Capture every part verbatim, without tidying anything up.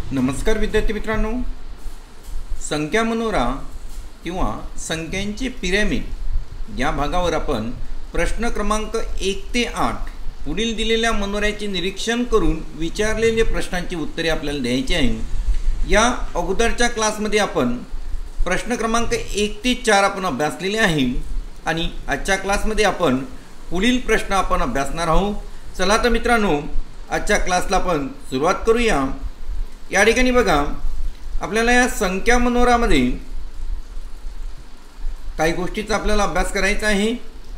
नमस्कार विद्यार्थी मित्रांनो, संख्या मनोरा किंवा संख्यांचे पिरॅमिड या भागावर आपण प्रश्न क्रमांक एक ते आठ पुढील दिलेल्या मनोऱ्याचे निरीक्षण करून विचारलेल्या प्रश्नांची उत्तरे आपल्याला द्यायची आहेत। या अगोदरच्या क्लासमध्ये आपण प्रश्न क्रमांक एक ते चार आपण अभ्यासलेले आहे आणि आजच्या क्लासमध्ये आपण पुढील प्रश्न आपण अभ्यासणार आहोत। चला तर मित्रांनो, आजच्या क्लासला आपण सुरुवात करूया। या ठिकाणी बघा, आपल्याला या संख्या मनोरामध्ये काही गोष्टींचा आपल्याला अभ्यास करायचा आहे।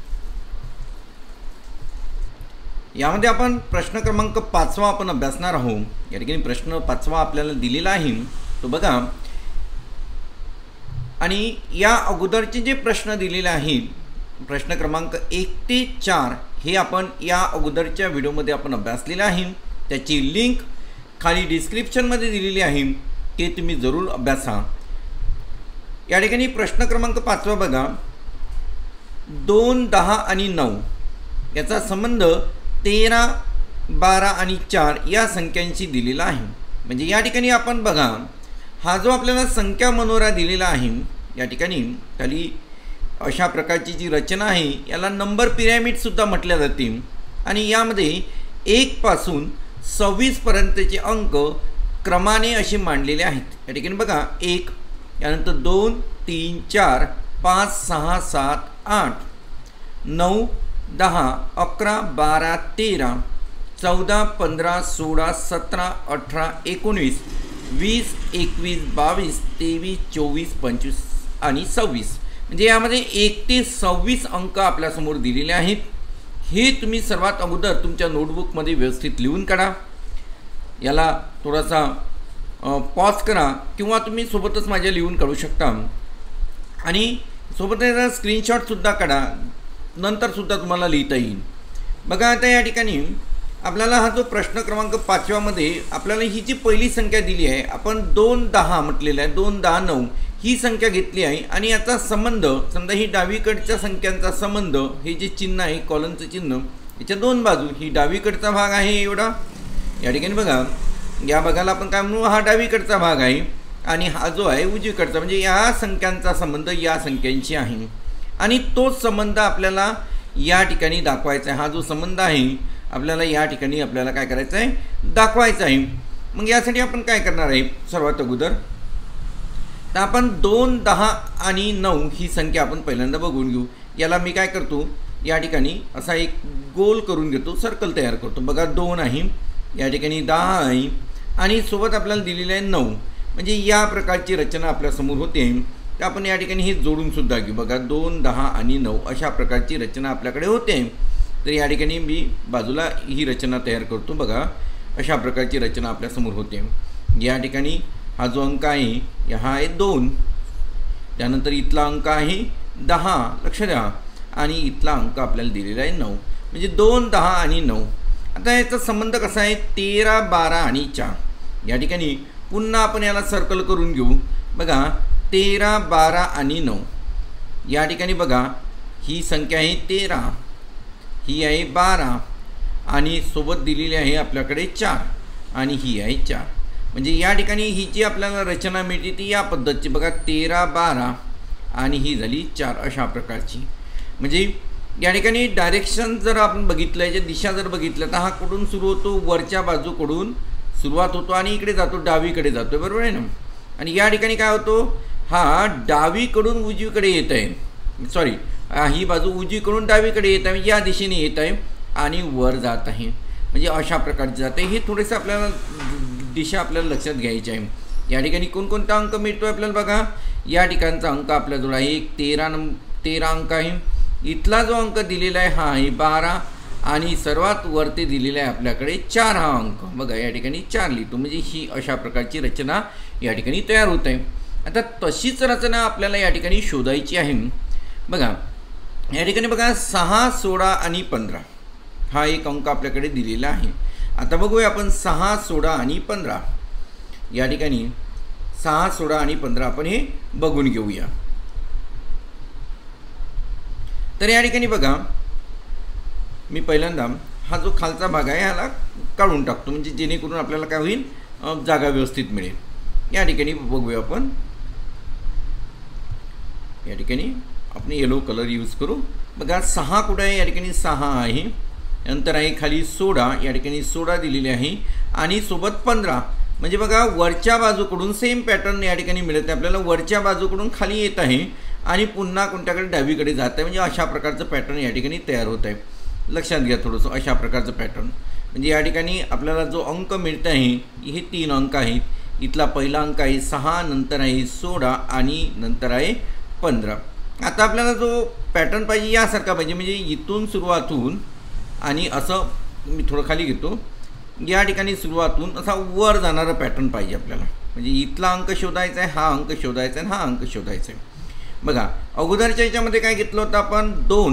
यामध्ये आपण प्रश्न क्रमांक पाचवा आपण अभ्यासणार आहोत। या ठिकाणी प्रश्न पाचवा आपल्याला दिलेला आहे तो बघा, आणि या अगोदरचे जे प्रश्न दिलेले आहेत प्रश्न क्रमांक एक ते चार हे आपण या अगोदरच्या व्हिडिओमध्ये आपण अभ्यासलेले आहे। त्याची लिंक खाली डिस्क्रिप्शनमध्ये दिलेली आहे, ते तुम्ही जरूर अभ्यासा। या ठिकाणी प्रश्न क्रमांक पाचवा बघा, दोन दहा आणि नऊ याचा संबंध तेरा बारा आणि चार या संख्यांशी दिलेला आहे। म्हणजे या ठिकाणी आपण बघा, हा जो आपल्याला संख्या मनोरा दिलेला आहे या ठिकाणी खाली अशा प्रकारची जी रचना आहे याला नंबर पिरॅमिडसुद्धा म्हटले जाते। आणि यामध्ये एक पासून सव्वीस पर्यंतचे अंक क्रमाने असे मांडलेले आहेत। या ठिकाणी बघा, एक, यानंतर दोन तीन चार पाच सहा सात आठ, नऊ दहा अकरा बारा तेरा चौदा पंधरा सोळा सतरा अठरा एकोणीस वीस एकवीस बावीस तेवीस चोवीस पंचवीस आणि सव्वीस। म्हणजे यामध्ये एक ते सव्वीस अंक आपल्यासमोर दिलेले आहेत। हे तुम्ही सर्वात अगोदर तुमच्या नोटबुकमध्ये व्यवस्थित लिहून काढा। याला थोडासा पॉज करा किंवा तुम्ही सोबतच माझ्या लिहून काढू शकता आणि सोबत याचा स्क्रीनशॉटसुद्धा काढा, नंतरसुद्धा तुम्हाला लिहिता येईल। बघा, आता या ठिकाणी आपल्याला हा जो प्रश्न क्रमांक पाचव्यामध्ये आपल्याला ही जी पहिली संख्या दिली आहे, आपण दोन दहा म्हटलेलं आहे, दोन दहा नऊ ही संख्या घेतली आहे आणि याचा संबंध समजा ही डावीकडच्या संख्यांचा संबंध, हे जे चिन्ह आहे कॉलमचं चिन्ह, याच्या दोन बाजू, ही डावीकडचा भाग आहे एवढा। या ठिकाणी बघा, या भागाला आपण काय म्हणू, हा डावीकडचा भाग आहे आणि हा जो आहे उजवीकडचा, म्हणजे या संख्यांचा संबंध या संख्यांशी आहे आणि तोच संबंध आपल्याला या ठिकाणी दाखवायचा आहे। हा जो संबंध आहे आपल्याला या ठिकाणी आपल्याला काय करायचं आहे, दाखवायचा आहे। मग यासाठी आपण काय करणार आहे, सर्वात अगोदर तर आपण दोन दहा आणि नऊ ही संख्या आपण पहिल्यांदा बघून घेऊ। याला मी काय करतो, या ठिकाणी असा एक गोल करून घेतो, सर्कल तयार करतो। बघा, दोन आहे, या ठिकाणी दहा आहे आणि सोबत आपल्याला दिलेलं आहे नऊ, म्हणजे या प्रकारची रचना आपल्यासमोर होते। तर आपण या ठिकाणी हे जोडूनसुद्धा घेऊ। बघा, दोन दहा आणि नऊ अशा प्रकारची रचना आपल्याकडे होते। तर या ठिकाणी मी बाजूला ही रचना तयार करतो। बघा, अशा प्रकारची रचना आपल्यासमोर होते। या ठिकाणी हा जो अंक आहे हा आहे दोन, त्यानंतर इथला अंक आहे दहा, लक्ष द्या, आणि इथला अंक आपल्याला दिलेला आहे नऊ, म्हणजे दोन दहा आणि नऊ। आता याचा संबंध कसा आहे, तेरा बारा आणि चार। या ठिकाणी पुन्हा आपण याला सर्कल करून घेऊ। बघा, तेरा बारा आणि नऊ, या ठिकाणी बघा ही संख्या आहे तेरा, ही आहे बारा आणि सोबत दिलेली आहे आपल्याकडे चार आणि ही आहे चार। म्हणजे या ठिकाणी ही जी आपल्याला रचना मिळते ती या पद्धतीची, बघा तेरा बारा आणि ही झाली चार अशा प्रकारची। म्हणजे या ठिकाणी डायरेक्शन जर आपण बघितलं, याच्या दिशा जर बघितलं तर हा कुठून सुरू होतो, वरच्या बाजूकडून सुरुवात होतो आणि इकडे जातो, डावीकडे जातो, बरोबर आहे ना। आणि या ठिकाणी काय होतो, हा डावीकडून उजवीकडे येत आहे, सॉरी ही बाजू उजवीकडून डावीकडे येत आहे, या दिशेने येत आहे आणि वर जात आहे, म्हणजे अशा प्रकारचे जाते। हे थोडेसे आपल्याला दिशा आपल्याला लक्षात घ्यायची आहे। या ठिकाणी कोणकोणता अंक मिळतो आपल्याला, बघा या ठिकाणचा अंक आपल्याजवळ आहे एक तेरा नंब तेरा अंक आहे। इथला जो अंक दिलेला आहे हा आहे बारा आणि सर्वात वरती दिलेला आहे आपल्याकडे चार हा अंक। बघा, या ठिकाणी चार लिहितो, म्हणजे ही अशा प्रकारची रचना या ठिकाणी तयार होत आहे। आता तशीच रचना आपल्याला या ठिकाणी शोधायची आहे। बघा, या ठिकाणी बघा सहा सोळा आणि पंधरा हा एक अंक आपल्याकडे दिलेला आहे। आता बघूया आपण सहा सोळा आणि पंधरा, या ठिकाणी सहा सोळा आणि पंधरा आपण हे बघून घेऊया। तर या ठिकाणी बघा, मी पहिल्यांदा हा जो खालचा भाग आहे ह्याला काढून टाकतो, म्हणजे जेणेकरून आपल्याला काय होईल, जागा व्यवस्थित मिळेल। या ठिकाणी बघूया आपण, या ठिकाणी आपण येलो कलर यूज करू। बघा सहा कुठे आहे, या ठिकाणी सहा आहे, नंतर आहे खाली सोळा, या ठिकाणी सोळा दिलेली आहे आणि सोबत पंधरा। म्हणजे बघा वरच्या बाजूकडून सेम पॅटर्न या ठिकाणी मिळत आहे आपल्याला, वरच्या बाजूकडून खाली येत आहे आणि पुन्हा कोणत्याकडे डावीकडे जात आहे, म्हणजे अशा प्रकारचं पॅटर्न या ठिकाणी तयार होत आहे। लक्षात घ्या थोडंसं, अशा प्रकारचं पॅटर्न म्हणजे या ठिकाणी आपल्याला जो अंक मिळत आहे हे तीन अंक आहेत। इथला पहिला अंक आहे सहा, नंतर आहे सोळा आणि नंतर आहे पंधरा। आता आपल्याला जो पॅटर्न पाहिजे यासारखा पाहिजे, म्हणजे इथून सुरुवात होऊन आणि असं मी थोडं खाली घेतो, या ठिकाणी सुरुवातून असा वर जाणारा पॅटर्न पाहिजे आपल्याला। म्हणजे इथला अंक शोधायचा आहे, हा अंक शोधायचा आहे, हा अंक शोधायचा आहे। बघा अगोदरच्या याच्यामध्ये काय घेतलं होतं आपण, दोन,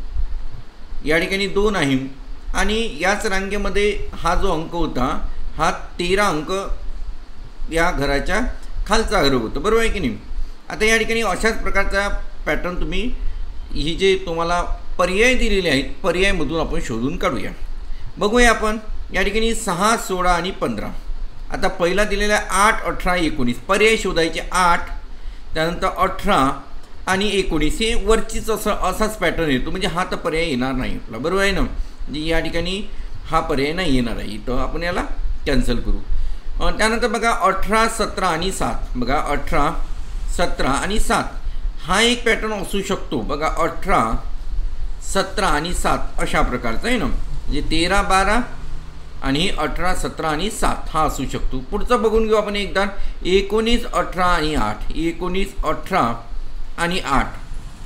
या ठिकाणी दोन आहे आणि याच रांगेमध्ये हा जो अंक होता हा तेरा अंक या घराच्या खालचा घर होतं, बरोबर आहे की नाही। आता या ठिकाणी अशाच प्रकारचा पॅटर्न तुम्ही ही जे तुम्हाला पर्याय दिलेले आहेत पर्यायमधून आपण शोधून काढूया। बघूया आपण या ठिकाणी सहा, सोळा आणि पंधरा। आता पहिला दिलेला आठ, अठरा, एकोणीस, पर्याय शोधायचे आठ, त्यानंतर अठरा आणि एकोणीस, हे वरचीच असं असाच पॅटर्न येतो, म्हणजे हा तर पर्याय येणार नाही आपला, बरोबर आहे ना। म्हणजे या ठिकाणी हा पर्याय नाही येणार आहे, तर आपण याला कॅन्सल करू। त्यानंतर बघा अठरा, सतरा आणि सात, बघा अठरा, सतरा आणि सात हा एक पॅटर्न असू शकतो। बघा अठरा, सतरा आणि सात अशा प्रकारचा आहे ना, म्हणजे तेरा, बारा आणि अठरा, सतरा आणि सात हा असू शकतो। पुढचं बघून घेऊ आपण एकदा, एकोणीस, अठरा आणि आठ, एकोणीस, अठरा आणि आठ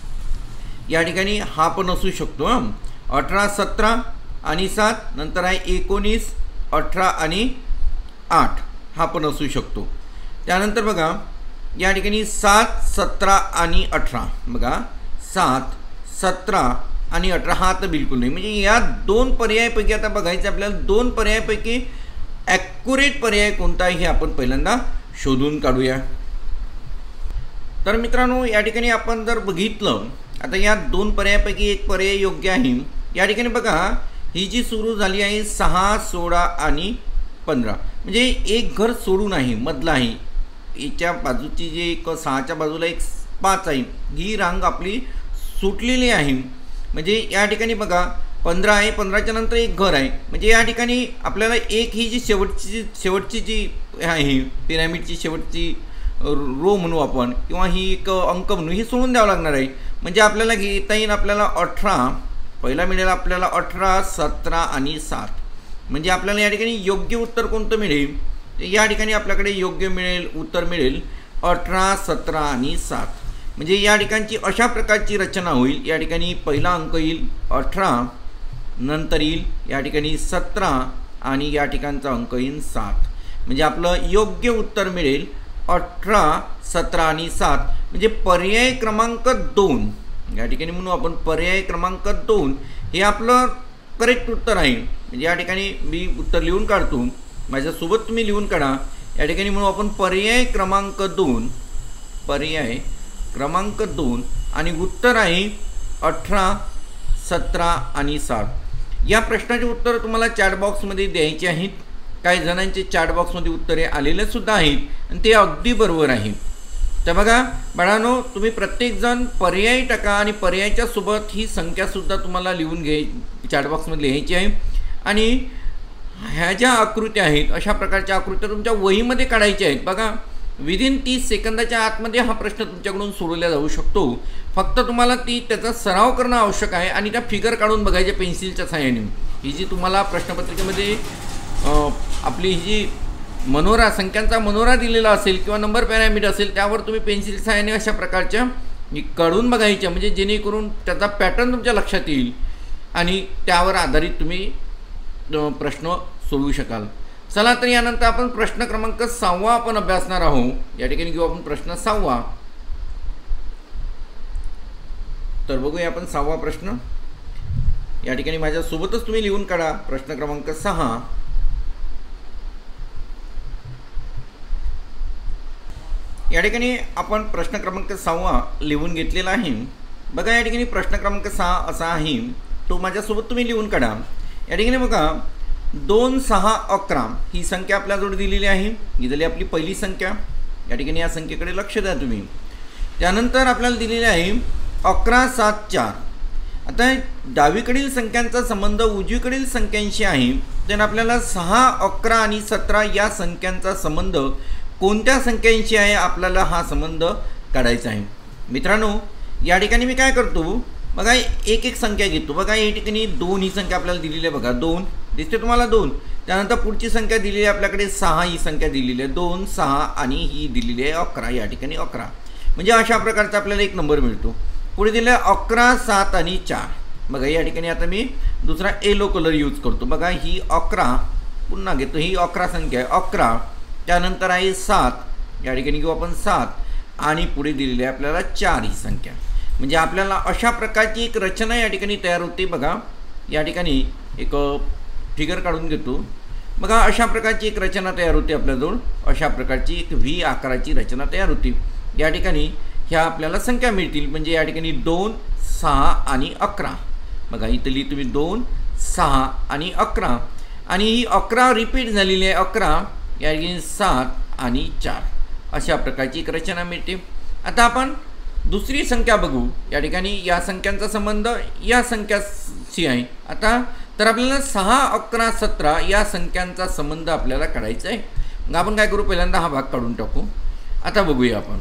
या ठिकाणी हा पण असू शकतो। हां अठरा, सतरा आणि सात, नंतर आहे एकोणीस, अठरा आणि आठ हा पण असू शकतो। त्यानंतर बघा या ठिकाणी सात, सतरा आणि अठरा, बघा सात, सतरा आणि अठरा हा तर बिलकुल नाही, म्हणजे या दोन पर्यायापैकी आता बघायचं आपल्याला, दोन पर्यायापैकी ॲक्युरेट पर्याय कोणता आहे हे आपण पहिल्यांदा शोधून काढूया। तर मित्रांनो या ठिकाणी आपण जर बघितलं, आता या दोन पर्यायापैकी एक पर्याय योग्य आहे। या ठिकाणी बघा ही जी सुरू झाली आहे सहा, सोळा आणि पंधरा, म्हणजे एक घर सोडून आहे, मधला आहे, याच्या बाजूची जी एक सहाच्या बाजूला एक पाच आहे, ही रांग आपली सुटलेली आहे। म्हणजे या ठिकाणी बघा पंधरा आहे, पंधराच्या नंतर एक घर आहे, म्हणजे या ठिकाणी आपल्याला एक ही जी शेवटची शेवटची जी आहे पिरॅमिडची शेवटची रो म्हणू आपण, किंवा ही एक अंक म्हणू, ही सोडून द्यावं लागणार आहे। म्हणजे आपल्याला घेता येईल आपल्याला अठरा, पहिला मिळेल आपल्याला अठरा, सतरा आणि सात, म्हणजे आपल्याला या ठिकाणी योग्य उत्तर कोणतं मिळेल, या ठिकाणी आपल्याकडे योग्य मिळेल उत्तर मिळेल अठरा, सतरा आणि सात। म्हणजे या ठिकाणची अशा प्रकारची रचना होईल, या ठिकाणी पहिला अंक येईल अठरा, नंतर येईल या ठिकाणी सतरा आणि या ठिकाणचा अंक येईल सात। म्हणजे आपलं योग्य उत्तर मिळेल अठरा, सतरा आणि सात, म्हणजे पर्याय क्रमांक दोन या ठिकाणी म्हणू आपण, पर्याय क्रमांक दोन हे आपलं करेक्ट उत्तर आहे। म्हणजे या ठिकाणी मी उत्तर लिहून काढतो, माझ्यासोबत तुम्ही लिहून काढा। या ठिकाणी म्हणू आपण पर्याय क्रमांक दोन, पर्याय क्रमांक दोन आणि उत्तर आहे अठरा, सतरा आणि सात। या प्रश्नाचे उत्तर तुम्हाला चॅट बॉक्समध्ये द्यायचे आहेत। काही जणांचे चॅट बॉक्समध्ये उत्तरे आलेले सुद्धा आहेत आणि ते अगदी बरोबर आहे। तर बघा बाळांनो, तुम्ही प्रत्येकजण पर्याय टाका आणि पर्यायाच्या सोबत ही संख्यासुद्धा तुम्हाला लिहून घ्याय चॅट बॉक्समध्ये लिहायची आहे। आणि ह्या ज्या आकृत्या आहेत अशा प्रकारच्या आकृत्या तुमच्या वहीमध्ये काढायच्या आहेत। बघा विदिन तीस सेकंदाच्या आतमध्ये हा प्रश्न तुमच्याकडून सोडवला जाऊ शकतो, फक्त तुम्हाला ती त्याचा सराव करणं आवश्यक आहे आणि त्या फिगर काढून बघायच्या पेन्सिलच्या सहाय्याने। ही जी तुम्हाला प्रश्नपत्रिकेमध्ये आपली ही जी मनोरा संख्यांचा मनोरा दिलेला असेल किंवा नंबर पॅरामीड असेल, त्यावर तुम्ही पेन्सिल सहाय्याने अशा प्रकारच्या काढून बघायच्या, म्हणजे जेणेकरून त्याचा पॅटर्न तुमच्या लक्षात येईल आणि त्यावर आधारित तुम्ही प्रश्न सोडवू शकाल। चला तर यानंतर आपण प्रश्न क्रमांक सहावा आपण अभ्यासणार आहोत। या ठिकाणी घेऊ आपण प्रश्न सहावा। तर बघूया आपण सहावा प्रश्न, या ठिकाणी माझ्यासोबतच तुम्ही लिहून काढा प्रश्न क्रमांक सहा। या ठिकाणी आपण प्रश्न क्रमांक सहावा लिहून घेतलेला आहे। बघा या ठिकाणी प्रश्न क्रमांक सहा असा आहे, तो माझ्यासोबत तुम्ही लिहून काढा। या ठिकाणी बघा दोन सहा अकरा ही संख्या आपल्याजवळ दिलेली आहे. ही झाली आपली पहिली संख्या. या ठिकाणी या संख्येकडे लक्ष द्या तुम्ही. त्यानंतर आपल्याला दिलेले आहे अकरा सात चार. आता डावीकडील संख्यांचा संबंध उजवीकडील संख्यांशी आहे, तर आपल्याला सहा अकरा आणि सतरा या संख्यांचा संबंध कोणत्या संख्यांशी आहे आपल्याला हा संबंध काढायचा आहे. मित्रांनो, या ठिकाणी मी काय करतो बघा, एक एक संख्या घेतो. बघा या ठिकाणी दोन ही संख्या आपल्याला दिलेली आहे. बघा दोन दिसते तुम्हाला दोन. त्यानंतर पुढची संख्या दिलेली आहे आपल्याकडे सहा ही संख्या दिलेली आहे. दोन सहा आणि ही दिलेली आहे अकरा. या ठिकाणी अकरा म्हणजे अशा प्रकारचा आपल्याला एक नंबर मिळतो. पुढे दिलं आहे अकरा सात आणि चार. बघा या ठिकाणी आता मी दुसरा येलो कलर यूज करतो. बघा ही अकरा पुन्हा घेतो. ही अकरा संख्या आहे अकरा. त्यानंतर आहे सात. या ठिकाणी घेऊ आपण सात आणि पुढे दिलेली आहे आपल्याला चार ही संख्या. म्हणजे आपल्याला अशा प्रकारची एक रचना या ठिकाणी तयार होते. बघा या ठिकाणी एक फिगर काढून घेतो. बघा अशा प्रकारची एक रचना तयार होते आपल्याजवळ. अशा प्रकारची एक व्ही आकाराची रचना तयार होती. या ठिकाणी ह्या आपल्याला संख्या मिळतील. म्हणजे या ठिकाणी दोन सहा आणि अकरा. बघा इथली तुम्ही दोन सहा आणि अकरा आणि ही अकरा रिपीट झालेली आहे अकरा. या ठिकाणी सात आणि चार अशा प्रकारची एक रचना मिळते. आता आपण दुसरी संख्या बघू. या ठिकाणी या संख्यांचा संबंध या संख्याशी आहे. आता तर आपल्याला सहा अकरा सतरा या संख्यांचा संबंध आपल्याला काढायचा आहे. मग आपण काय करू, पहिल्यांदा हा भाग काढून टाकू. आता बघूया आपण.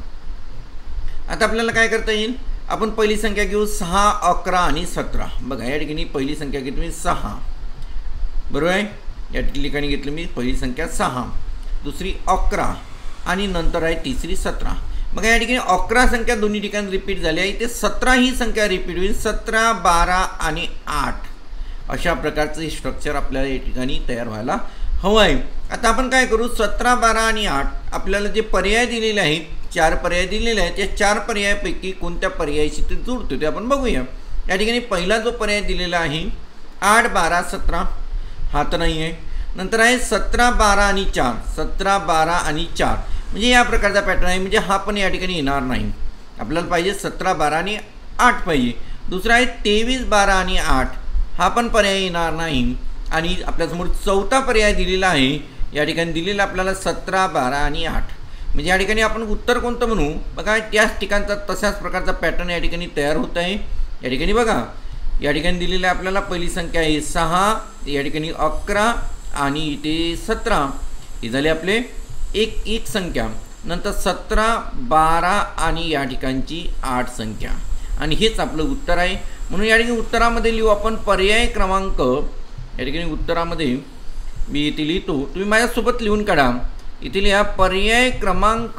आता आपल्याला काय करता येईल, आपण पहिली संख्या घेऊ सहा अकरा आणि सतरा. बघा या ठिकाणी पहिली संख्या घेतली मी सहा. बरोबर आहे. या ठिकाणी घेतली मी पहिली संख्या सहा, दुसरी अकरा आणि नंतर आहे तिसरी सतरा. मग या ठिकाणी अकरा संख्या दोन्ही ठिकाणी रिपीट झाली आहे. इथे सतरा ही संख्या रिपीट होईल. सतरा बारा आणि आठ अशा प्रकारचं हे स्ट्रक्चर आपल्याला या ठिकाणी तयार व्हायला हवं आहे. आता आपण काय करू, सतरा बारा आणि आठ आपल्याला जे पर्याय दिलेले आहेत, चार पर्याय दिलेले आहेत, त्या चार पर्यायापैकी कोणत्या पर्यायाशी ते जुळतो ते आपण बघूया. या ठिकाणी पहिला जो पर्याय दिलेला आहे आठ बारा सतरा हा तर नाही आहे. नंतर आहे सतरा बारा आणि चार. सतरा बारा आणि चार म्हणजे या प्रकारचा पॅटर्न आहे. म्हणजे हा पण या ठिकाणी येणार नाही. आपल्याला पाहिजे सतरा बारा आणि आठ पाहिजे. दुसरा आहे तेवीस बारा आणि आठ हा पण पर्याय येणार नाही. आणि आपल्यासमोर चौथा पर्याय दिलेला आहे. या ठिकाणी दिलेला आपल्याला सतरा बारा आणि आठ. म्हणजे या ठिकाणी आपण उत्तर कोणतं म्हणू, बघा त्याच ठिकाणचा तशाच प्रकारचा पॅटर्न या ठिकाणी तयार होत आहे. या ठिकाणी बघा या ठिकाणी दिलेला आपल्याला पहिली संख्या आहे सहा. या ठिकाणी अकरा आणि इथे सतरा ही झाली आपले एक एक संख्या. नंतर सतरा बारा आणि या ठिकाणची आठ संख्या आणि हेच आपलं उत्तर आहे. म्हणून या ठिकाणी उत्तरामध्ये लिहू आपण पर्याय क्रमांक. या ठिकाणी उत्तरामध्ये मी इथे लिहितो, तुम्ही माझ्यासोबत लिहून काढा. इथे लिहा पर्याय क्रमांक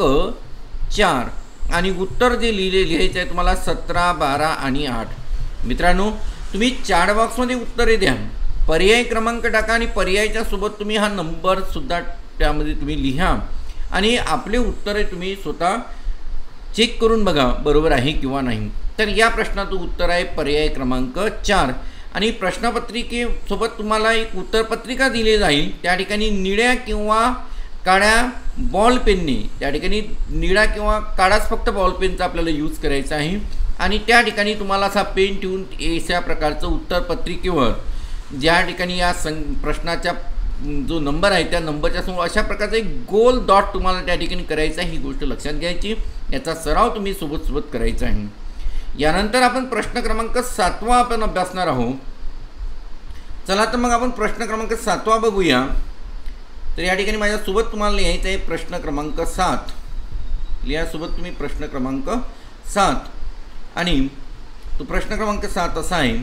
चार आणि उत्तर जे लिहिले लिहायचं आहे तुम्हाला सतरा बारा आणि आठ. मित्रांनो तुम्ही चॅट बॉक्समध्ये उत्तरे द्या, पर्याय क्रमांक टाका आणि पर्यायाच्या सोबत तुम्ही हा नंबरसुद्धा त्यामध्ये तुम्ही लिहा आणि आपले उत्तरे तुम्ही स्वतः चेक करून बघा बरोबर आहे किंवा नाही. तर या प्रश्नाचं उत्तर आहे पर्याय क्रमांक चार. आणि प्रश्नपत्रिकेसोबत तुम्हाला एक उत्तरपत्रिका दिली जाईल. त्या ठिकाणी निळ्या किंवा काळ्या बॉल पेनने, त्या ठिकाणी निळा किंवा काळाच फक्त बॉल पेनचा आपल्याला यूज करायचा आहे. आणि त्या ठिकाणी तुम्हाला असा पेन ठेवून अशा प्रकारचं उत्तरपत्रिकेवर ज्या ठिकाणी या सं प्रश्नाच्या जो नंबर आहे त्या नंबरच्या समोर अशा प्रकारचा एक गोल डॉट तुम्हाला त्या ठिकाणी करायचा आहे. ही गोष्ट लक्षात घ्यायची. याचा सराव तुम्ही सोबत सोबत करायचा आहे. यानंतर आपण प्रश्न क्रमांक सातवा आपण अभ्यासणार आहोत. चला तर मग आपण प्रश्न क्रमांक सातवा बघूया. तर या ठिकाणी माझ्यासोबत तुम्हाला लिहायचं आहे प्रश्न क्रमांक सात. लिहासोबत तुम्ही प्रश्न क्रमांक सात. आणि तो प्रश्न क्रमांक सात असा आहे.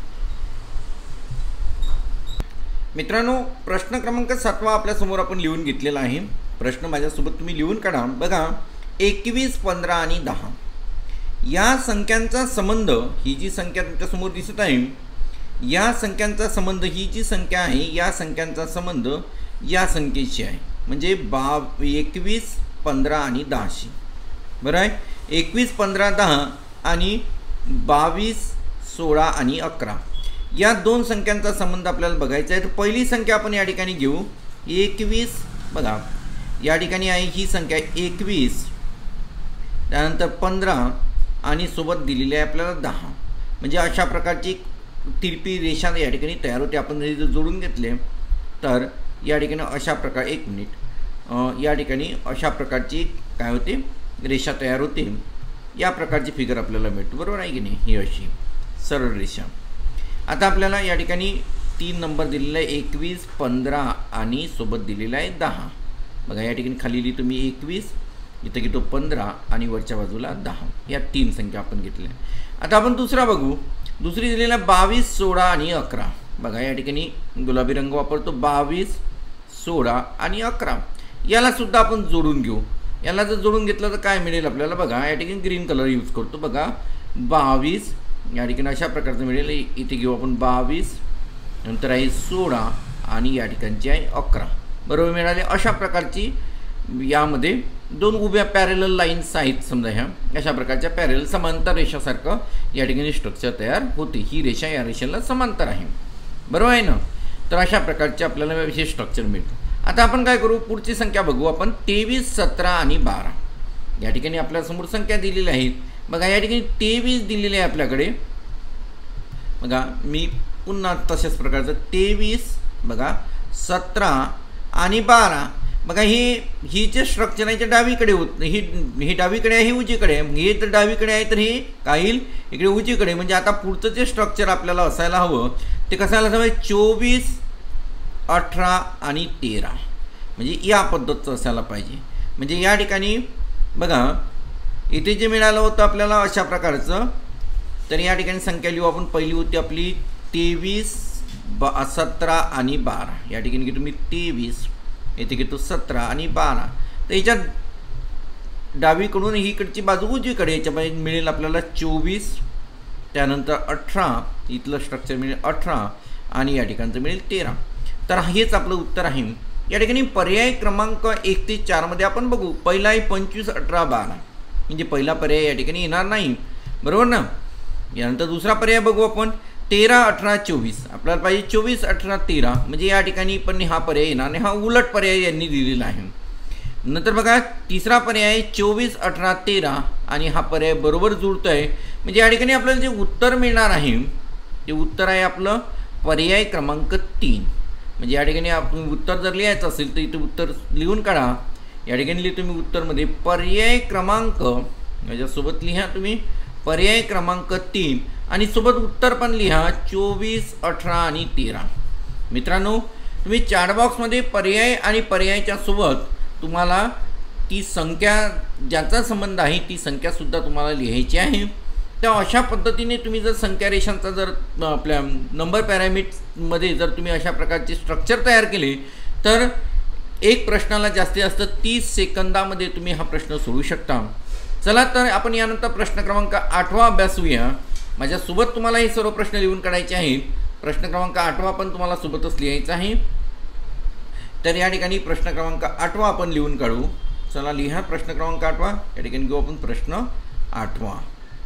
मित्रांनो प्रश्न क्रमांक सातवा आपल्यासमोर आपण लिहून घेतलेला आहे. प्रश्न माझ्यासोबत तुम्ही लिहून काढा. बघा एकवीस पंधरा आणि दहा या संख्यांचा संबंध, ही जी संख्या तुमच्यासमोर दिसत आहे या संख्यांचा संबंध, ही जी संख्या आहे या संख्यांचा संबंध या संख्येशी आहे. म्हणजे बा एकवीस पंधरा आणि दहाशी. बरं आहे. एकवीस पंधरा दहा आणि बावीस सोळा आणि अकरा या दोन संख्यांचा संबंध आपल्याला बघायचा आहे. तर पहिली संख्या आपण या ठिकाणी घेऊ एकवीस. बघा या ठिकाणी आहे ही संख्या एकवीस, त्यानंतर पंधरा आणि सोबत दिलेली आहे आपल्याला दहा. म्हणजे अशा प्रकारची तिरपी रेषा या ठिकाणी तयार होते. आपण जर जोडून घेतले तर या ठिकाणी अशा प्रकार एक मिनिट या ठिकाणी अशा प्रकारची काय होते रेषा तयार होते. या प्रकारची फिगर आपल्याला मिळते, बरोबर आहे की नाही. ही अशी सरळ रेषा. आता आपल्याला या ठिकाणी तीन नंबर दिलेला आहे एकवीस, पंधरा आणि सोबत दिलेला आहे दहा. बघा या ठिकाणी खाली लिहितो मी एकवीस, इथं घेतो पंधरा आणि वरच्या बाजूला दहा. या तीन संख्या आपण घेतल्या. आता आपण दुसरा बघू. दुसरी दिलेला बावीस, सोळा आणि अकरा. बघा या ठिकाणी गुलाबी रंग वापरतो. बावीस, सोळा आणि अकरा. याला सुद्धा आपण जोडून घेऊ. याला जर जोडून घेतलं तर काय मिळेल आपल्याला. बघा या ठिकाणी ग्रीन कलर यूज करतो. बघा बावीस या ठिकाणी अशा प्रकारचं मिळेल. इथे घेऊ आपण बावीस, नंतर आहे सोळा आणि या ठिकाणची आहे अकरा. बरोबर मिळाले. अशा प्रकारची यामध्ये दोन उभ्या पॅरेलल लाईन्स आहेत समजा. ह्या अशा प्रकारच्या पॅरेलल समांतर रेषासारखं या ठिकाणी स्ट्रक्चर तयार होते. ही रेषा या रेषेला समांतर आहे, बरोबर आहे ना. तर अशा प्रकारचे आपल्याला विशेष स्ट्रक्चर मिळतं. आता आपण काय करू, पुढची संख्या बघू आपण. तेवीस, सतरा आणि बारा. या ठिकाणी आपल्यासमोर संख्या दिलेल्या आहेत. बघा या ठिकाणी तेवीस दिलेले आहे आपल्याकडे. बघा मी पुन्हा तशाच प्रकारचं तेवीस, बघा सतरा आणि बारा. बघा ही ही जे स्ट्रक्चर आहे ते डावीकडे होत ही ही डावीकडे आहे, ही उजवीकडे आहे. हे तर डावीकडे आहे तर हे काय येईल इकडे उजवीकडे. म्हणजे आता पुढचं जे स्ट्रक्चर आपल्याला असायला हवं ते कसं आलं हवं, चोवीस, अठरा आणि तेरा. म्हणजे या पद्धतीचं असायला पाहिजे. म्हणजे या ठिकाणी बघा इथे जे मिळालं होतं आपल्याला अशा प्रकारचं. तर या ठिकाणी संख्या लिहू आपण. पहिली होती आपली तेवीस, ब सतरा आणि बारा. या ठिकाणी घेतो मी तेवीस, येथे घेतो सतरा आणि बारा. तर याच्यात डावीकडून ही इकडची बाजू उजवीकडे याच्यामध्ये मिळेल आपल्याला चोवीस, त्यानंतर अठरा, इथलं स्ट्रक्चर मिळेल अठरा आणि या ठिकाणचं मिळेल तेरा. तर हेच आपलं उत्तर आहे. या ठिकाणी पर्याय क्रमांक एक ते चारमध्ये आपण बघू. पहिला आहे पंचवीस, अठरा, बारा. म्हणजे पहिला पर्याय या ठिकाणी येणार नाही, बरोबर ना. यानंतर दुसरा पर्याय बघू आपण. तेरा, अठरा, चोवीस. आपल्याला पाहिजे चोवीस, अठरा, तेरा. म्हणजे या ठिकाणी पण हा पर्याय येणार नाही. हा उलट पर्याय यांनी दिलेला आहे. नंतर बघा तिसरा पर्याय आहे चोवीस, अठरा, तेरा आणि हा पर्याय बरोबर जुळतो आहे. म्हणजे या ठिकाणी आपल्याला जे उत्तर मिळणार आहे ते उत्तर आहे आपलं पर्याय क्रमांक तीन. म्हणजे या ठिकाणी आपण उत्तर जर लिहायचं असेल तर इथे उत्तर लिहून काढा. या ठिकाणी लिहितो मी उत्तरमध्ये पर्याय क्रमांक, याच्यासोबत लिहा तुम्ही पर्याय क्रमांक तीन आणि सोबत उत्तर पण लिहा चोवीस, अठरा आणि तेरा. मित्रांनो तुम्ही चॅट बॉक्समध्ये पर्याय आणि पर्यायाच्या सोबत तुम्हाला ती संख्या ज्याचा संबंध आहे ती संख्यासुद्धा तुम्हाला लिहायची आहे. तर अशा पद्धतीने तुम्ही जर संख्या रेषांचा जर आपल्या नंबर पॅरामीटर्समध्ये जर तुम्ही अशा प्रकारचे स्ट्रक्चर तयार केले तर एक प्रश्नाला जास्तीत जास्त तीस सेकंदामध्ये तुम्ही हा प्रश्न सोडवू शकता. चला तर आपण यानंतर प्रश्न क्रमांक आठवा अभ्यासूया. माझ्यासोबत तुम्हाला हे सर्व प्रश्न लिहून काढायचे आहेत. प्रश्न क्रमांक आठवा पण तुम्हाला सोबतच लिहायचा आहे. तर या ठिकाणी प्रश्न क्रमांक आठवा आपण लिहून काढू. चला लिहा प्रश्न क्रमांक आठवा. या ठिकाणी घेऊ आपण प्रश्न आठवा.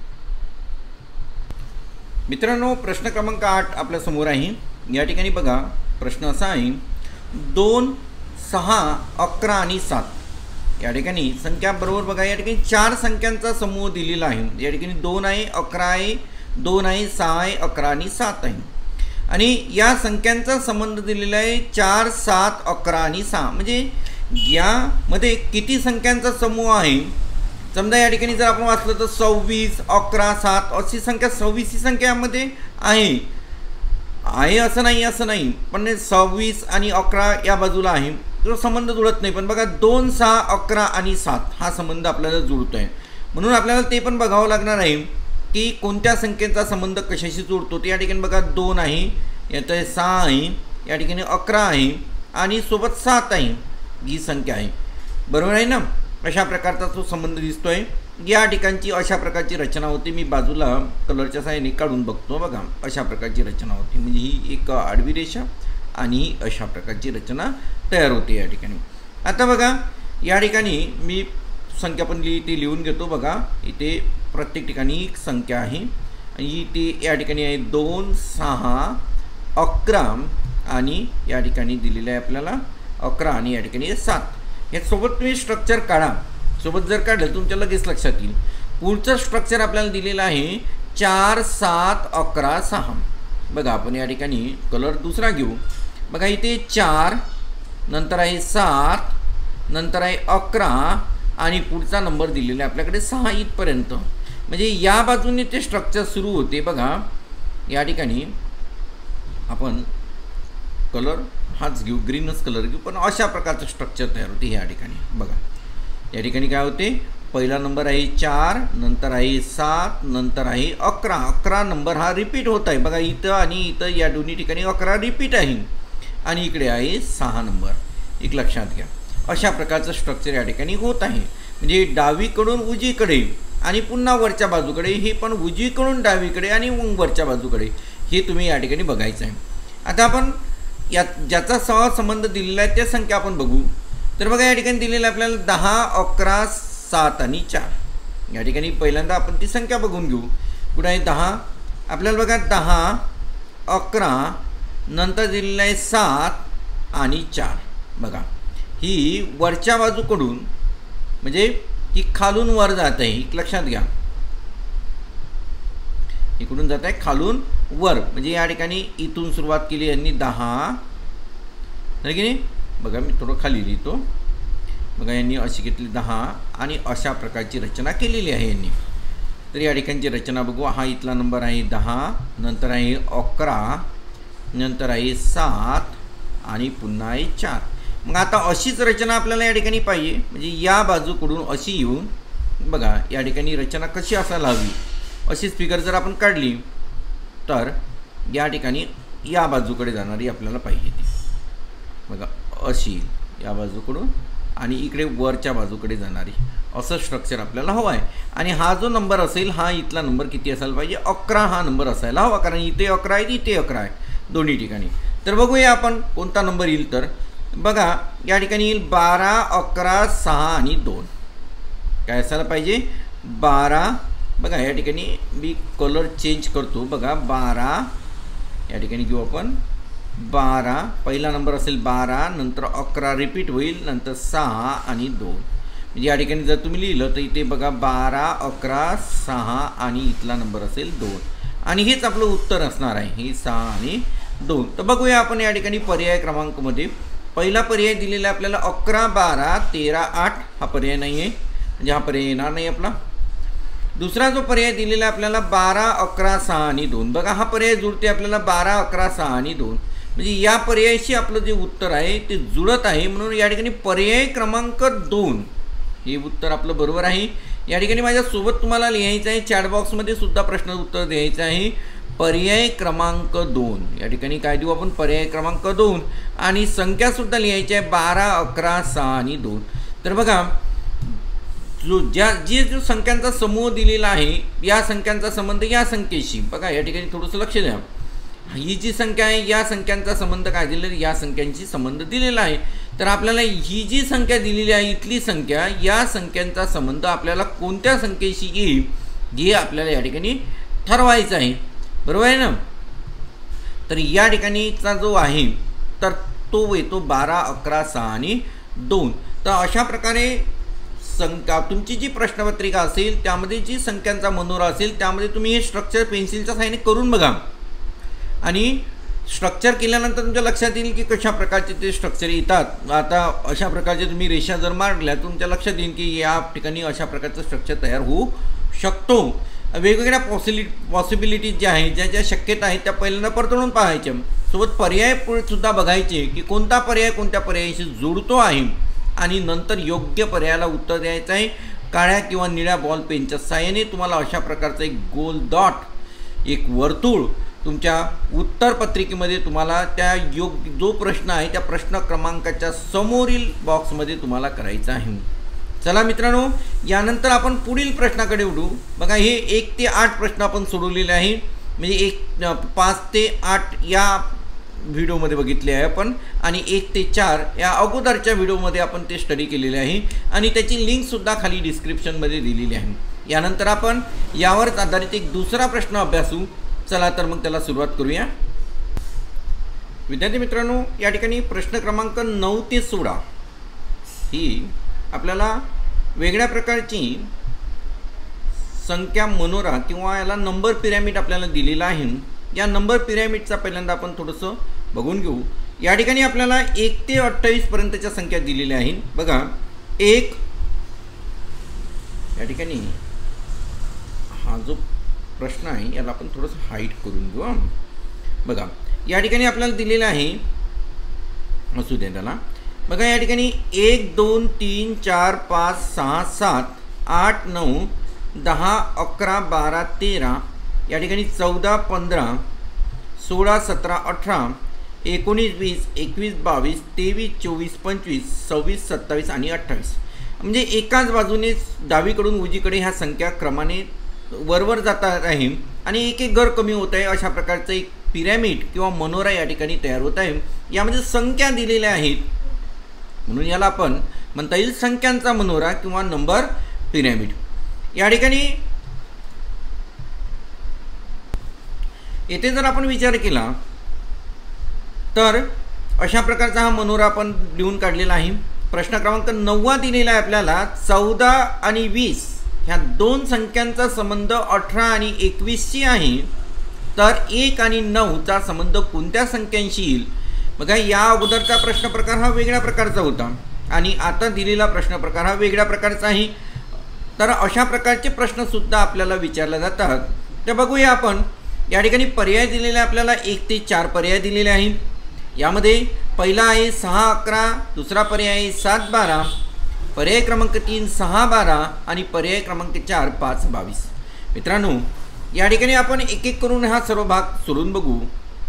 मित्रांनो प्रश्न क्रमांक आठ आपल्या समोर आहे. या ठिकाणी बघा प्रश्न असा आहे दोन, सहा, अकरा आणि सात. या ठिकाणी संख्या बरोबर बघा या ठिकाणी चार संख्यांचा समूह दिलेला आहे. या ठिकाणी दोन आहे, अकरा आहे, दोन आहे, सहा आहे, अकरा आणि सात आहे. आणि या संख्यांचा संबंध दिलेला आहे चार, सात, अकरा आणि सहा. म्हणजे यामध्ये किती संख्यांचा समूह आहे. समजा या ठिकाणी जर आपण वाचलं तर सव्वीस, अकरा, सात अशी संख्या सव्वीस ही संख्या यामध्ये आहे आहे असं नाही असं नाही पण सव्वीस आणि अकरा या बाजूला आहे तो संबंध जुळत नाही. पण बघा दोन, सहा, अकरा आणि सात हा संबंध आपल्याला जुळतो आहे. म्हणून आपल्याला ते पण बघावं लागणार आहे की कोणत्या संख्येचा संबंध कशाशी जुळतो. या ठिकाणी बघा दोन आहे, यात सहा आहे, या ठिकाणी अकरा आहे आणि सोबत सात आहे. ही संख्या आहे, बरोबर आहे ना. अशा प्रकारचा तो संबंध दिसतोय. या ठिकाणची अशा प्रकारची रचना होती. मी बाजूला कलरच्या साहाय्याने काढून बघतो. बघा अशा प्रकारची रचना होती. म्हणजे ही एक आडवी रेषा आणि अशा प्रकारची रचना तयार होते या ठिकाणी. आता बघा या ठिकाणी मी संख्या पण लिहि ती लिहून घेतो. बघा इथे प्रत्येक ठिकाणी एक संख्या आहे आणि ती या ठिकाणी आहे दोन, सहा, अकरा आणि या ठिकाणी दिलेलं आहे आपल्याला अकरा आणि या ठिकाणी सात. यासोबत तुम्ही स्ट्रक्चर काढा. सोबत जर काढलं तुमच्या लगेच लक्षात येईल. पुढचं स्ट्रक्चर आपल्याला दिलेलं आहे चार, सात, अकरा, सहा. बघा आपण या ठिकाणी कलर दुसरा घेऊ. बघा इथे चार, नंतर आहे सात, नंतर आहे अकरा आणि पुढचा नंबर दिलेला आहे आपल्याकडे सहा इथपर्यंत. म्हणजे या बाजूने ते स्ट्रक्चर सुरू होते. बघा या ठिकाणी आपण कलर हाच घेऊ, ग्रीनच कलर घेऊ, पण अशा प्रकारचं स्ट्रक्चर तयार होते या ठिकाणी. बघा या ठिकाणी काय होते, पहिला नंबर आहे चार, नंतर आहे सात, नंतर आहे अकरा. अकरा नंबर हा रिपीट होत आहे. बघा इथं आणि इथं या दोन्ही ठिकाणी अकरा रिपीट आहे आणि इकडे आहे सहा नंबर. एक लक्षात घ्या, अशा प्रकारचं स्ट्रक्चर या ठिकाणी होत आहे. म्हणजे डावीकडून उजवीकडे आणि पुन्हा वरच्या बाजूकडे, हे पण उजवीकडून डावीकडे आणि वरच्या बाजूकडे, हे तुम्ही या ठिकाणी बघायचं आहे. आता आपण या ज्याचा सहसंबंध दिलेला आहे त्या संख्या आपण बघू. तर बघा या ठिकाणी दिलेलं आपल्याला दहा, अकरा, सात आणि चार. या ठिकाणी पहिल्यांदा आपण ती संख्या बघून घेऊ. कुठं आहे दहा, आपल्याला बघा दहा, अकरा, नंतर दिलेलं आहे सात आणि चार. बघा ही वरच्या बाजूकडून, म्हणजे ही खालून वर जात आहे, एक लक्षात घ्या. इकडून जात आहे खालून वर, म्हणजे या ठिकाणी इथून सुरुवात केली यांनी दहा, नाही की नाही. बघा मी थोडं खाली लिहितो. बघा यांनी अशी घेतली दहा आणि अशा प्रकारची रचना केलेली आहे यांनी. तर या ठिकाणची रचना बघू. हा इथला नंबर आहे दहा, नंतर आहे अकरा, नंतर आहे सात आणि पुन्हा आहे चार. मग आता अशीच रचना आपल्याला या ठिकाणी पाहिजे. म्हणजे या बाजूकडून अशी येऊन बघा या ठिकाणी रचना कशी असायला हवी, अशीच फिगर जर आपण काढली तर या ठिकाणी या बाजूकडे जाणारी आपल्याला पाहिजे ती. बघा अशी या बाजूकडून आणि इकडे वरच्या बाजूकडे जाणारी, असं स्ट्रक्चर आपल्याला हवं आहे. आणि हा जो नंबर असेल, हा इथला नंबर किती असायला पाहिजे, अकरा हा नंबर असायला हवा, कारण इथे अकरा आहे इथे अकरा आहे दोन्ही ठिकाणी. तर बघूया आपण कोणता नंबर येईल. तर बघा या ठिकाणी येईल बारा, अकरा, सहा आणि दोन. काय असायला पाहिजे, बारा. बघा या ठिकाणी मी कलर चेंज करतो. बघा बारा या ठिकाणी घेऊ आपण बारा, पहिला नंबर असेल बारा, नंतर अकरा रिपीट होईल, नंतर सहा आणि दोन. म्हणजे या ठिकाणी जर तुम्ही लिहिलं तर इथे बघा बारा, अकरा, सहा आणि इथला नंबर असेल दोन. आणि हेच आपलं उत्तर असणार आहे, हे सहा आणि दोन. तर बघूया आपण या ठिकाणी पर्याय क्रमांकमध्ये. पहिला पर्याय दिलेला आपल्याला अकरा, बारा, तेरा, आठ. हा पर्याय नाही आहे, म्हणजे हा पर्याय येणार नाही आपला. दुसरा जो पर्याय दिलेला आपल्याला बारा, अकरा, सहा आणि दोन. बघा हा पर्याय जुळते आपल्याला बारा, अकरा, सहा आणि दोन. म्हणजे या पर्यायाशी आपलं जे उत्तर आहे ते जुळत आहे, म्हणून या ठिकाणी पर्याय क्रमांक दोन हे उत्तर आपलं बरोबर आहे. या ठिकाणी माझ्यासोबत तुम्हाला लिहायचं आहे, चॅटबॉक्समध्ये सुद्धा प्रश्न उत्तर द्यायचं आहे. पर्याय क्रमांक दोन, या ठिकाणी काय देऊ आपण, पर्याय क्रमांक दोन. आणि संख्यासुद्धा लिहायची आहे बारा, अकरा, सहा आणि दोन. तर बघा जो ज्या जे जो संख्यांचा समूह दिलेला आहे, या संख्यांचा संबंध या संख्येशी. बघा या ठिकाणी थोडंसं लक्ष द्या. ही जी संख्या आहे या संख्यांचा संबंध काय दिलेला, या संख्यांशी संबंध दिलेला आहे. तर आपल्याला ही जी संख्या दिलेली आहे, इथली संख्या, या संख्यांचा संबंध आपल्याला कोणत्या संख्येशी येईल हे आपल्याला या ठिकाणी ठरवायचं आहे. बरोबर आहे ना. तर या ठिकाणीचा जो आहे तर तो येतो बारा, अकरा, सहा आणि दोन. तर अशा प्रकारे संख्या तुमची जी प्रश्नपत्रिका असेल त्यामध्ये जी संख्यांचा मनोरा असेल त्यामध्ये तुम्ही हे स्ट्रक्चर पेन्सिलच्या साहाय्याने करून बघा. आणि स्ट्रक्चर केल्यानंतर तुमच्या लक्षात येईल की कशा प्रकारचे ते स्ट्रक्चर येतात. आता अशा प्रकारचे तुम्ही रेषा जर मारल्या तर तुमच्या लक्षात येईल की या ठिकाणी अशा प्रकारचं स्ट्रक्चर तयार होऊ शकतो. वेगवेगळ्या पॉसिबि पॉसिबिलिटीज ज्या आहेत, ज्या ज्या शक्यता आहेत त्या पहिल्यांदा पडताळून पाहायच्या. सोबत पर्याय सुद्धा बघायचे की कोणता पर्याय कोणत्या पर्यायाशी जुळतो आहे आणि नंतर योग्य पर्यायाला उत्तर द्यायचं आहे. काळ्या किंवा निळ्या बॉल पेनच्या साहाय्याने तुम्हाला अशा प्रकारचं एक गोल डॉट, एक वर्तुळ तुमच्या उत्तरपत्रिकेमध्ये तुम्हाला त्या योग्य जो प्रश्न आहे त्या प्रश्न क्रमांकाच्या समोरील बॉक्समध्ये तुम्हाला करायचा आहे. चला मित्रांनो, यानंतर आपण पुढील प्रश्नाकडे उडू. बघा हे एक ते आठ प्रश्न आपण सोडवलेले आहे. म्हणजे एक पाच ते आठ या व्हिडिओमध्ये बघितले आहे आपण, आणि एक ते चार या अगोदरच्या व्हिडिओमध्ये आपण ते स्टडी केलेले आहे आणि त्याची लिंकसुद्धा खाली डिस्क्रिप्शनमध्ये दिलेली आहे. यानंतर आपण यावरच आधारित एक दुसरा प्रश्न अभ्यासू. चला तर मग त्याला सुरुवात करूया. विद्यार्थी मित्रांनो, या ठिकाणी प्रश्न क्रमांक नऊ ते सोळा ही आपल्याला वेगळ्या प्रकारची संख्या मनोरा किंवा याला नंबर पिरॅमिड आपल्याला दिलेला आहे. या नंबर पिरॅमिडचा पहिल्यांदा आपण थोडंसं बघून घेऊ या ठिकाणी आपल्याला एक ते अठ्ठावीस पर्यंतच्या संख्या दिलेल्या आहेत. बघा एक या ठिकाणी हा जो प्रश्न आहे याला आपण थोडंसं हाईट करून घेऊ. बघा या ठिकाणी आपल्याला दिलेलं आहे, असू दे त्याला. बघा या ठिकाणी एक दोन तीन चार पाच सहा सात आठ नऊ दहा अकरा बारा तेरा या ठिकाणी चौदा पंधरा सोळा सतरा अठरा एकोणीस वीस एकवीस बावीस तेवीस चोवीस पंचवीस सव्वीस सत्तावीस आणि अठ्ठावीस. म्हणजे एकाच बाजूने डावीकडून उजवीकडे ह्या संख्या क्रमाने वरवर जातात आहे आणि एक एक घर कमी होत आहे. अशा प्रकारचं एक पिरॅमिड किंवा मनोरा या ठिकाणी तयार होत आहे. यामध्ये संख्या दिलेल्या आहेत म्हणून याला आपण म्हणता येईल संख्यांचा मनोरा किंवा नंबर पिरॅमिड. या ठिकाणी येथे जर आपण विचार केला तर अशा प्रकारचा हा मनोरा आपण लिहून काढलेला आहे. प्रश्न क्रमांक नववा दिलेला आहे आपल्याला. चौदा आणि वीस ह्या दोन संख्यांचा संबंध अठरा आणि एकवीसशी आहे, तर एक आणि नऊचा संबंध कोणत्या संख्यांशी येईल? बघा या अगोदरचा प्रश्न प्रकार हा वेगळ्या प्रकारचा होता आणि आता दिलेला प्रश्न प्रकार हा वेगळ्या प्रकारचा आहे. तर अशा प्रकारचे प्रश्नसुद्धा आपल्याला विचारले जातात. तर बघूया आपण. या ठिकाणी पर्याय दिलेले आपल्याला एक ते चार पर्याय दिलेले आहेत. यामध्ये पहिला आहे सहा अकरा, दुसरा पर्याय आहे सात बारा, पर्याय क्रमांक तीन सहा बारा आणि पर्याय क्रमांक चार पाच बावीस. मित्रांनो या ठिकाणी आपण एक एक करून हा सर्व भाग सोडून बघू.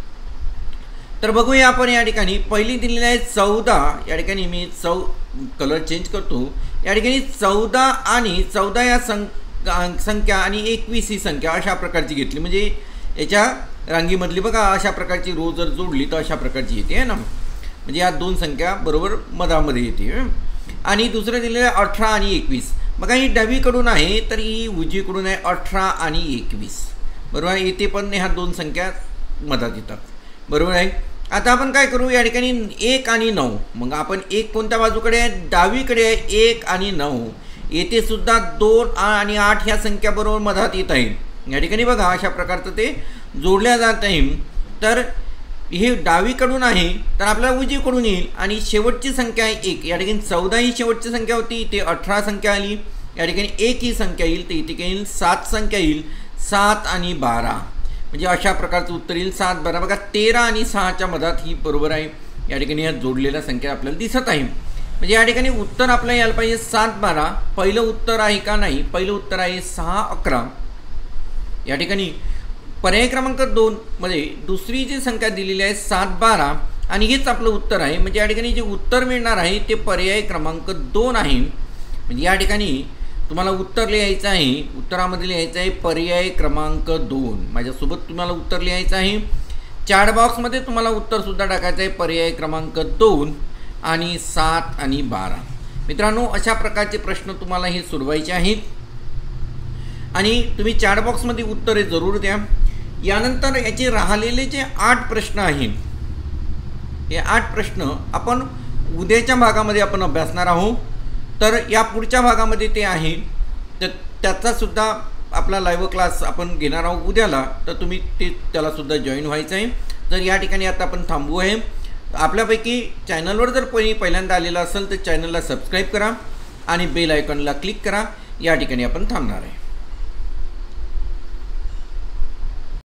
तर बघूया आपण. या ठिकाणी पहिली दिलेली आहे चौदा. या ठिकाणी मी चौ कलर चेंज करतो. या ठिकाणी चौदा आणि चौदा या सं संख्या आणि एकवीस ही संख्या अशा प्रकारची घेतली, म्हणजे याच्या रांगीमधली बघा अशा प्रकारची रो जर जोडली तर अशा प्रकारची येते आहे ना, म्हणजे या दोन संख्या बरोबर मधामध्ये येते. आणि दुसरं दिलेलं आहे अठरा आणि एकवीस. बघा ही डावीकडून आहे तर ही उजवीकडून आहे अठरा आणि एकवीस, बरोबर आहे. इथे पण ह्या दोन संख्या मधात येतात, बरोबर आहे. आता आपण काय करू, या ठिकाणी एक आणि नऊ. मग आपण एक कोणत्या बाजूकडे आहे? डावीकडे आहे. एक आणि नऊ येथे सुद्धा दोन आणि आठ ह्या संख्या बरोबर मधात येत आहे. या ठिकाणी बघा अशा प्रकारचं ते जोडल्या जात आहे. तर हे डावीकडून आहे तर आपल्याला उजवीकडून येईल आणि शेवटची संख्या आहे एक. या ठिकाणी चौदा ही शेवटची संख्या होती, इथे अठरा संख्या आली. या ठिकाणी एक ही संख्या येईल तर इथे येईल सात संख्या येईल. सात आणि बारा म्हणजे अशा प्रकारचं उत्तर येईल सात बारा. बघा तेरा आणि सहाच्या मधात ही बरोबर आहे. या ठिकाणी ह्या जोडलेल्या संख्या आपल्याला दिसत आहे. म्हणजे या ठिकाणी उत्तर आपल्याला यायला पाहिजे सात बारा. पहिलं उत्तर आहे का? नाही, पहिलं उत्तर आहे सहा अकरा. या ठिकाणी पर्याय क्रमांक दोन मध्ये दुसरी जी संख्या दिलेली आहे सात बारा आणि हेच आपलं उत्तर आहे. म्हणजे या ठिकाणी जे उत्तर मिळणार आहे ते पर्याय क्रमांक दोन आहे. म्हणजे या ठिकाणी तुम्हाला उत्तर लिहायचं आहे. उत्तरामध्ये लिहायचं आहे पर्याय क्रमांक दोन. माझ्यासोबत तुम्हाला उत्तर लिहायचं आहे. चॅट बॉक्समध्ये तुम्हाला उत्तरसुद्धा टाकायचं आहे पर्याय क्रमांक दोन आणि सात आणि बारा. मित्रांनो अशा प्रकारचे प्रश्न तुम्हाला हे सोडवायचे आहेत आणि तुम्ही चॅट बॉक्समध्ये उत्तरे जरूर द्या. यानंतर याचे राहिलेले जे आठ प्रश्न आहेत हे आठ प्रश्न आपण उद्याच्या भागामध्ये आपण अभ्यासणार आहोत. तर या पुढच्या भागामध्ये ते आहे तर त्याचासुद्धा आपला लाईव्ह क्लास आपण घेणार आहोत उद्याला. तर तुम्ही ते त्यालासुद्धा जॉईन व्हायचं आहे. तर या ठिकाणी आता आपण थांबू आहे. आपल्यापैकी चॅनलवर जर कोणी पहिल्यांदा आलेला असेल तर चॅनलला सबस्क्राईब करा आणि बेल आयकॉनला क्लिक करा. या ठिकाणी आपण थांबणार आहे.